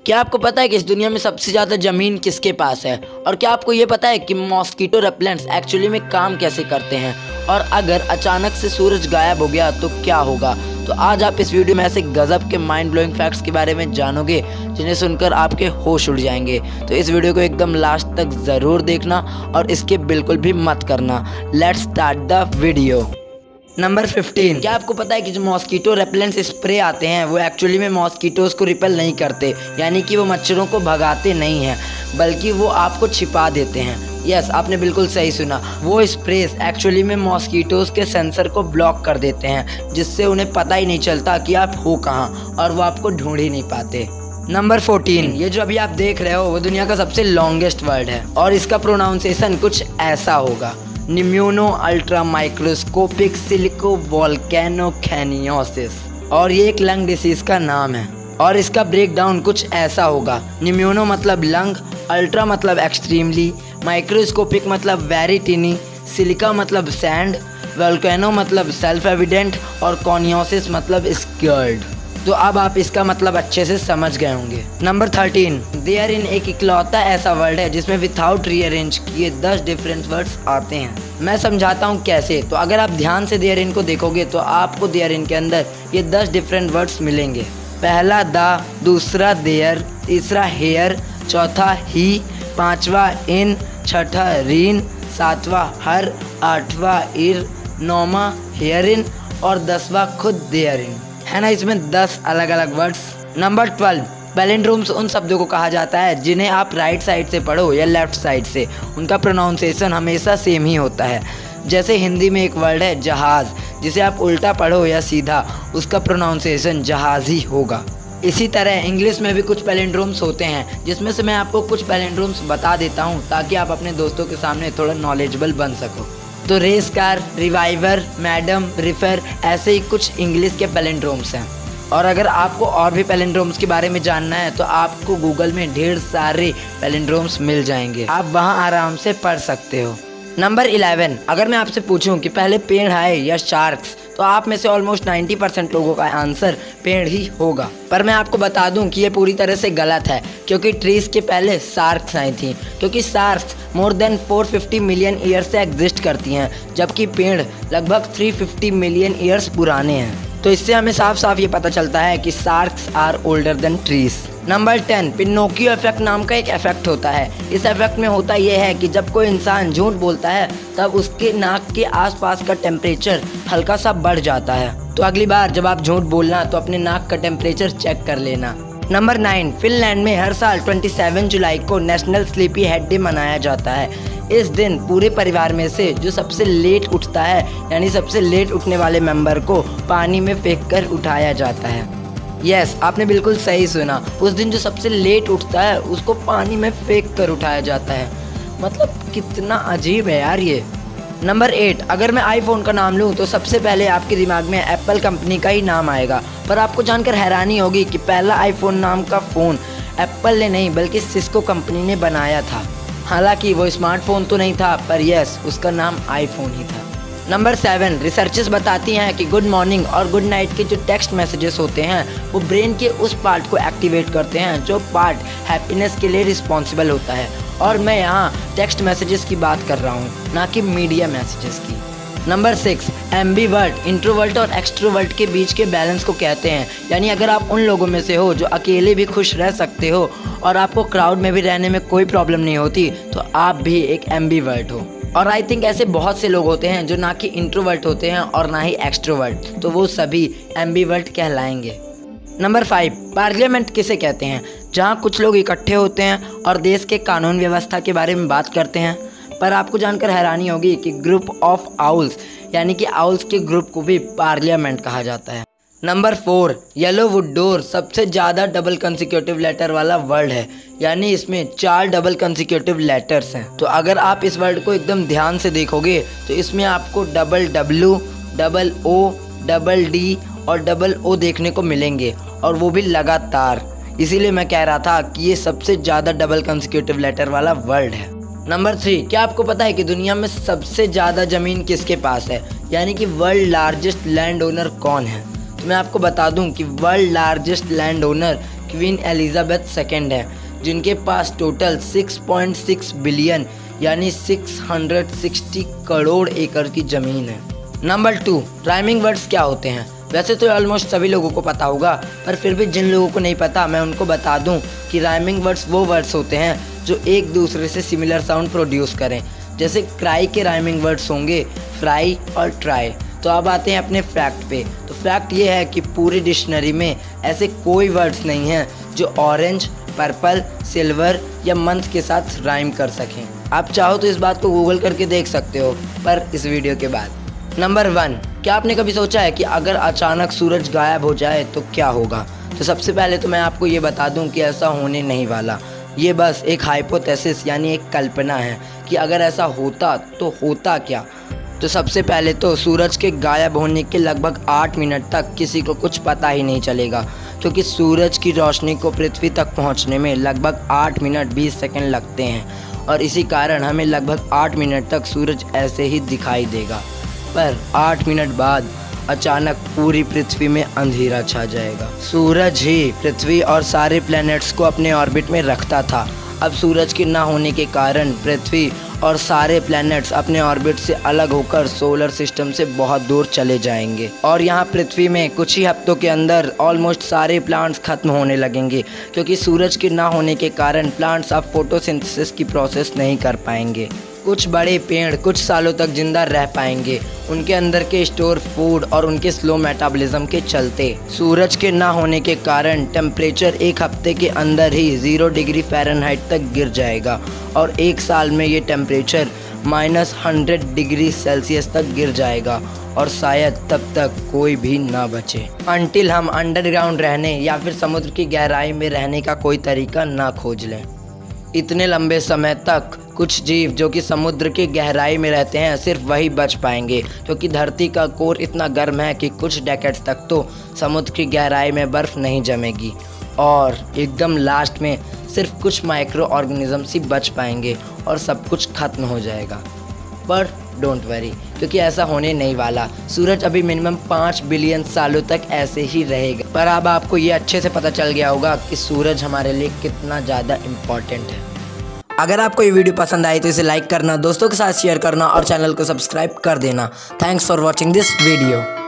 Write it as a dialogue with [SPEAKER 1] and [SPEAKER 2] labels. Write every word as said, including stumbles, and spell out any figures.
[SPEAKER 1] क्या आपको पता है कि इस दुनिया में सबसे ज़्यादा ज़मीन किसके पास है? और क्या आपको ये पता है कि मॉस्किटो रेपेलेंट्स एक्चुअली में काम कैसे करते हैं? और अगर अचानक से सूरज गायब हो गया तो क्या होगा? तो आज आप इस वीडियो में ऐसे गजब के माइंड ब्लोइंग फैक्ट्स के बारे में जानोगे जिन्हें सुनकर आपके होश उड़ जाएंगे। तो इस वीडियो को एकदम लास्ट तक ज़रूर देखना और इसके बिल्कुल भी मत करना। Let's start the video. Number fifteen, क्या आपको पता है कि जो मॉस्किटो रेपेलेंट स्प्रे आते हैं वो एक्चुअली में मॉस्किटोज़ को रिपेल नहीं करते, यानी कि वो मच्छरों को भगाते नहीं हैं, बल्कि वो आपको छिपा देते हैं। यस, आपने बिल्कुल सही सुना। वो स्प्रेस एक्चुअली में मॉस्किटोज़ के सेंसर को ब्लॉक कर देते हैं, जिससे उन्हें पता ही नहीं चलता कि आप हो कहाँ और वो आपको ढूंढ ही नहीं पाते। नंबर फोर्टीन, ये जो अभी आप देख रहे हो वो दुनिया का सबसे लॉन्गेस्ट वर्ड है और इसका प्रोनाउंसिएशन कुछ ऐसा होगा, pneumonoultramicroscopicsilicovolcanoconiosis, और ये एक लंग डिसीज का नाम है। और इसका ब्रेक डाउन कुछ ऐसा होगा, निम्यूनो मतलब लंग, अल्ट्रा मतलब एक्सट्रीमली, माइक्रोस्कोपिक मतलब वेरी टिनी, सिलिका मतलब सैंड, वोल्केनो मतलब सेल्फ एविडेंट और कॉनियोसिस मतलब स्कर्ड। तो अब आप इसका मतलब अच्छे से समझ गए होंगे। नंबर थर्टीन, देयर इन एक इकलौता ऐसा वर्ड है जिसमें विदाउट रीअरेंज किए दस डिफरेंट वर्ड्स आते हैं। मैं समझाता हूँ कैसे। तो अगर आप ध्यान से देयर इन को देखोगे तो आपको देयर इन के अंदर ये दस डिफरेंट वर्ड्स मिलेंगे। पहला द, दूसरा देयर, तीसरा हेयर, चौथा ही, पांचवा इन, छठा रीन, सातवां हर, आठवां इर, नौवां हेयर इन और दसवां खुद देयर इन। है ना, इसमें दस अलग अलग वर्ड्स। नंबर ट्वेल्व, पैलिंड्रोम्स उन शब्दों को कहा जाता है जिन्हें आप राइट साइड से पढ़ो या लेफ्ट साइड से, उनका प्रोनाउंसिएशन हमेशा सेम ही होता है। जैसे हिंदी में एक वर्ड है जहाज़, जिसे आप उल्टा पढ़ो या सीधा, उसका प्रोनाउंसिएशन जहाज़ ही होगा। इसी तरह इंग्लिश में भी कुछ पैलिंड्रोम्स होते हैं, जिसमें से मैं आपको कुछ पैलिंड्रोम्स बता देता हूँ ताकि आप अपने दोस्तों के सामने थोड़ा नॉलेजेबल बन सको। तो racecar, reviver, madam, refer, ऐसे ही कुछ इंग्लिश के पैलिंड्रोम्स हैं। और अगर आपको और भी पैलिंड्रोम्स के बारे में जानना है तो आपको गूगल में ढेर सारे पैलिंड्रोम्स मिल जाएंगे, आप वहां आराम से पढ़ सकते हो। नंबर इलेवन, अगर मैं आपसे पूछूं कि पहले पेड़ आए या शार्क्स, तो आप में से ऑलमोस्ट नब्बे परसेंट लोगों का आंसर पेड़ ही होगा। पर मैं आपको बता दूं कि ये पूरी तरह से गलत है, क्योंकि ट्रीज के पहले शार्क्स आई थी, क्योंकि शार्क्स मोर देन चार सौ पचास मिलियन ईयर से एग्जिस्ट करती हैं, जबकि पेड़ लगभग तीन सौ पचास मिलियन ईयर्स पुराने हैं। तो इससे हमें साफ साफ ये पता चलता है कि sharks are older than trees. Number ten, Pinocchio effect नाम का एक इफेक्ट होता है। इस इफेक्ट में होता यह है कि जब कोई इंसान झूठ बोलता है तब उसके नाक के आसपास का टेम्परेचर हल्का सा बढ़ जाता है। तो अगली बार जब आप झूठ बोलना तो अपने नाक का टेम्परेचर चेक कर लेना। नंबर नाइन, फिनलैंड में हर साल सत्ताईस जुलाई को नेशनल स्लीपी हेड डे मनाया जाता है। इस दिन पूरे परिवार में से जो सबसे लेट उठता है, यानी सबसे लेट उठने वाले मेंबर को पानी में फेंककर उठाया जाता है। यस, आपने बिल्कुल सही सुना। उस दिन जो सबसे लेट उठता है उसको पानी में फेंक कर उठाया जाता है। मतलब कितना अजीब है यार ये। नंबर एट, अगर मैं आईफोन का नाम लूँ तो सबसे पहले आपके दिमाग में एप्पल कंपनी का ही नाम आएगा। पर आपको जानकर हैरानी होगी कि पहला आईफोन नाम का फ़ोन एप्पल ने नहीं बल्कि सिस्को कंपनी ने बनाया था। हालांकि वो स्मार्टफोन तो नहीं था, पर यस, उसका नाम आईफोन ही था। नंबर सेवन, रिसर्चेस बताती हैं कि गुड मॉर्निंग और गुड नाइट के जो टेक्स्ट मैसेजेस होते हैं वो ब्रेन के उस पार्ट को एक्टिवेट करते हैं जो पार्ट हैप्पीनेस के लिए रिस्पॉन्सिबल होता है। और मैं यहाँ टेक्स्ट मैसेजेस की बात कर रहा हूँ, ना कि मीडिया मैसेजेस की। नंबर सिक्स, एम्बीवर्ट इंट्रोवर्ट और एक्सट्रोवर्ट के बीच के बैलेंस को कहते हैं। यानी अगर आप उन लोगों में से हो जो अकेले भी खुश रह सकते हो और आपको क्राउड में भी रहने में कोई प्रॉब्लम नहीं होती, तो आप भी एक एम्बीवर्ट हो। और आई थिंक ऐसे बहुत से लोग होते हैं जो ना कि इंट्रोवर्ट होते हैं और ना ही एक्सट्रोवर्ट, तो वो सभी एम्बीवर्ट कहलाएंगे। नंबर फाइव, पार्लियामेंट किसे कहते हैं? जहाँ कुछ लोग इकट्ठे होते हैं और देश के कानून व्यवस्था के बारे में बात करते हैं। पर आपको जानकर हैरानी होगी कि ग्रुप ऑफ आउल्स, यानी कि आउल्स के ग्रुप को भी पार्लियामेंट कहा जाता है। Number four, yellowwooddoor सबसे ज़्यादा डबल कंसिक्यूटिव लेटर वाला वर्ड है, यानी इसमें चार डबल कंसिक्यूटिव लेटर्स हैं। तो अगर आप इस वर्ड को एकदम ध्यान से देखोगे तो इसमें आपको double W, double O, double D और डबल ओ देखने को मिलेंगे, और वो भी लगातार। इसीलिए मैं कह रहा था कि ये सबसे ज़्यादा डबल कंसिक्यूटिव लेटर वाला वर्ड है। नंबर थ्री, क्या आपको पता है कि दुनिया में सबसे ज़्यादा ज़मीन किसके पास है, यानी कि वर्ल्ड लार्जेस्ट लैंड ओनर कौन है? तो मैं आपको बता दूं कि world largest land owner Queen Elizabeth second है, जिनके पास टोटल छह पॉइंट छह बिलियन यानी छह सौ साठ करोड़ एकड़ की ज़मीन है। नंबर टू, राइमिंग वर्ड्स क्या होते हैं? वैसे तो ऑलमोस्ट सभी लोगों को पता होगा, पर फिर भी जिन लोगों को नहीं पता मैं उनको बता दूं कि राइमिंग वर्ड्स वो वर्ड्स होते हैं जो एक दूसरे से सिमिलर साउंड प्रोड्यूस करें। जैसे क्राई के राइमिंग वर्ड्स होंगे फ्राई और ट्राई। तो अब आते हैं अपने फैक्ट पे। तो फैक्ट ये है कि पूरी डिक्शनरी में ऐसे कोई वर्ड्स नहीं हैं जो ऑरेंज, पर्पल, सिल्वर या मंथ के साथ राइम कर सकें। आप चाहो तो इस बात को गूगल करके देख सकते हो, पर इस वीडियो के बाद। नंबर वन, क्या आपने कभी सोचा है कि अगर अचानक सूरज गायब हो जाए तो क्या होगा? तो सबसे पहले तो मैं आपको ये बता दूं कि ऐसा होने नहीं वाला। ये बस एक हाइपोथेसिस यानी एक कल्पना है कि अगर ऐसा होता तो होता क्या। तो सबसे पहले तो सूरज के गायब होने के लगभग आठ मिनट तक किसी को कुछ पता ही नहीं चलेगा, क्योंकि सूरज की रोशनी को पृथ्वी तक पहुंचने में लगभग आठ मिनट बीस सेकंड लगते हैं, और इसी कारण हमें लगभग आठ मिनट तक सूरज ऐसे ही दिखाई देगा। पर आठ मिनट बाद अचानक पूरी पृथ्वी में अंधेरा छा जाएगा। सूरज ही पृथ्वी और सारे प्लैनेट्स को अपने ऑर्बिट में रखता था। अब सूरज के ना होने के कारण पृथ्वी और सारे प्लैनेट्स अपने ऑर्बिट से अलग होकर सोलर सिस्टम से बहुत दूर चले जाएंगे, और यहाँ पृथ्वी में कुछ ही हफ्तों के अंदर ऑलमोस्ट सारे प्लांट्स खत्म होने लगेंगे, क्योंकि सूरज के ना होने के कारण प्लांट्स अब फोटोसिंथेसिस की प्रोसेस नहीं कर पाएंगे। कुछ बड़े पेड़ कुछ सालों तक जिंदा रह पाएंगे, उनके अंदर के स्टोर फूड और उनके स्लो मेटाबॉलिज्म के चलते। सूरज के ना होने के कारण टेम्परेचर एक हफ्ते के अंदर ही जीरो डिग्री फ़ारेनहाइट तक गिर जाएगा, और एक साल में ये temperature minus hundred degree Celsius तक गिर जाएगा, और शायद तब तक कोई भी ना बचे, अनटिल हम अंडरग्राउंड रहने या फिर समुद्र की गहराई में रहने का कोई तरीका ना खोज लें। इतने लंबे समय तक कुछ जीव जो कि समुद्र की गहराई में रहते हैं सिर्फ वही बच पाएंगे, क्योंकि धरती का कोर इतना गर्म है कि कुछ डेकेड्स तक तो समुद्र की गहराई में बर्फ़ नहीं जमेगी, और एकदम लास्ट में सिर्फ कुछ माइक्रो ऑर्गेनिजम्स ही बच पाएंगे और सब कुछ खत्म हो जाएगा। पर डोंट वरी, क्योंकि ऐसा होने नहीं वाला। सूरज अभी मिनिमम पाँच बिलियन सालों तक ऐसे ही रहेगा। पर अब आपको ये अच्छे से पता चल गया होगा कि सूरज हमारे लिए कितना ज़्यादा इम्पॉर्टेंट है। अगर आपको ये वीडियो पसंद आई तो इसे लाइक करना, दोस्तों के साथ शेयर करना और चैनल को सब्सक्राइब कर देना। Thanks for watching this video.